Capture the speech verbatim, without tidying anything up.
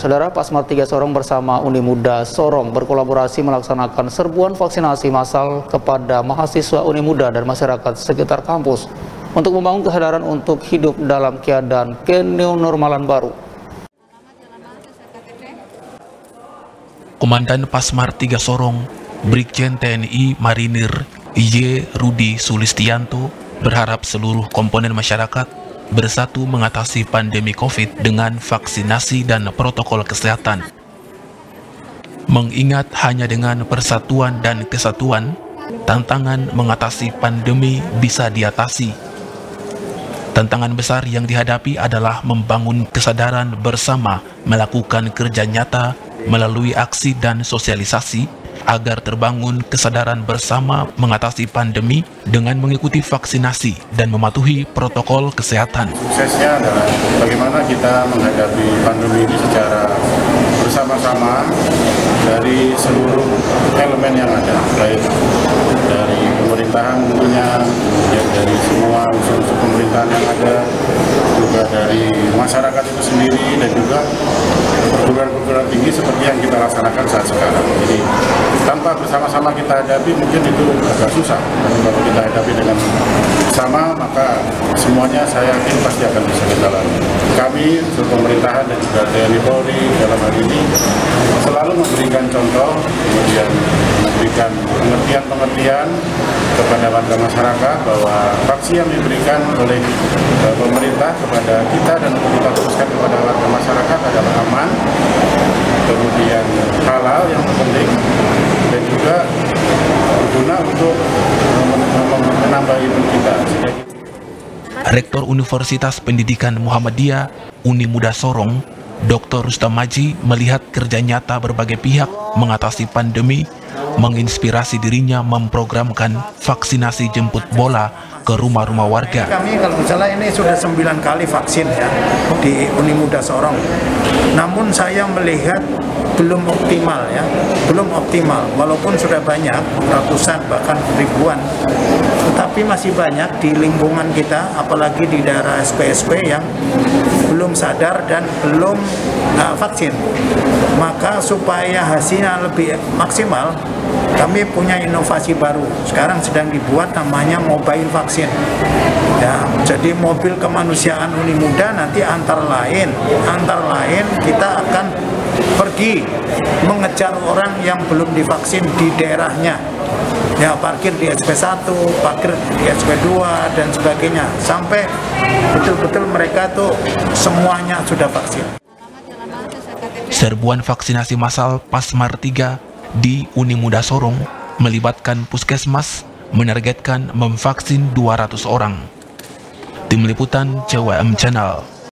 Saudara, Pasmar tiga Sorong bersama Uni Muda Sorong berkolaborasi melaksanakan serbuan vaksinasi massal kepada mahasiswa Uni Muda dan masyarakat sekitar kampus untuk membangun kesadaran untuk hidup dalam keadaan keneonormalan baru. Komandan Pasmar tiga Sorong, Brigjen T N I Marinir Y. Rudi Sulistianto berharap seluruh komponen masyarakat bersatu mengatasi pandemi COVID dengan vaksinasi dan protokol kesehatan. Mengingat hanya dengan persatuan dan kesatuan, tantangan mengatasi pandemi bisa diatasi. Tantangan besar yang dihadapi adalah membangun kesadaran bersama, melakukan kerja nyata melalui aksi dan sosialisasi, agar terbangun kesadaran bersama mengatasi pandemi dengan mengikuti vaksinasi dan mematuhi protokol kesehatan. Suksesnya adalah bagaimana kita menghadapi pandemi ini secara bersama-sama dari seluruh elemen yang ada, baik dari pemerintahan tentunya, kemudian dari semua unsur-unsur pemerintahan yang ada, juga dari masyarakat itu sendiri, dan juga perguruan-perguruan tinggi seperti yang kita laksanakan saat sekarang. Jadi tanpa bersama-sama kita hadapi mungkin itu agak susah, tapi kalau kita hadapi dengan bersama maka semuanya saya yakin pasti akan bisa kita lalui. Kami, unsur pemerintahan dan juga T N I Polri dalam hal ini selalu memberikan contoh, kemudian memberikan pengertian-pengertian kepada warga masyarakat bahwa vaksin yang diberikan oleh uh, pemerintah kepada kita dan untuk kita teruskan kepada warga masyarakat adalah aman, kemudian halal yang terpenting, dan juga berguna untuk menambah imun kita. Rektor Universitas Pendidikan Muhammadiyah Uni Muda Sorong, Doktor Rustam Maji, melihat kerja nyata berbagai pihak mengatasi pandemi, menginspirasi dirinya memprogramkan vaksinasi jemput bola ke rumah-rumah warga. Kami kalau misalnya ini sudah sembilan kali vaksin ya di Uni Muda Sorong. Namun saya melihat belum optimal ya, belum optimal. Walaupun sudah banyak ratusan bahkan ribuan, tetapi masih banyak di lingkungan kita, apalagi di daerah S P S P yang belum sadar dan belum uh, vaksin. Maka supaya hasilnya lebih maksimal, kami punya inovasi baru. Sekarang sedang dibuat namanya mobile vaksin. Ya, jadi mobil kemanusiaan Uni Muda nanti antara lain, antara lain kita akan pergi mengejar orang yang belum divaksin di daerahnya. Ya, parkir di S P satu, parkir di S P dua dan sebagainya, sampai betul-betul mereka tuh semuanya sudah vaksin. Serbuan vaksinasi massal Pasmar tiga di Uni Muda Sorong melibatkan puskesmas, menargetkan memvaksin dua ratus orang. Tim Liputan C W M Channel.